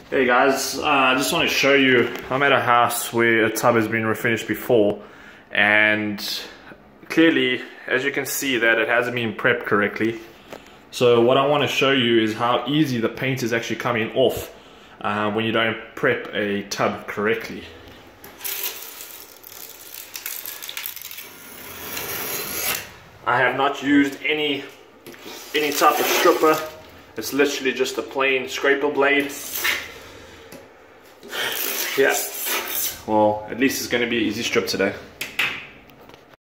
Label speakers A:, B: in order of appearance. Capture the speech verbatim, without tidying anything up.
A: Hey guys, uh, I just want to show you, I'm at a house where a tub has been refinished before, and clearly, as you can see, that it hasn't been prepped correctly. So what I want to show you is how easy the paint is actually coming off uh, when you don't prep a tub correctly. I have not used any any type of stripper. It's literally just a plain scraper blade. Yeah, well, at least it's going to be an easy strip today.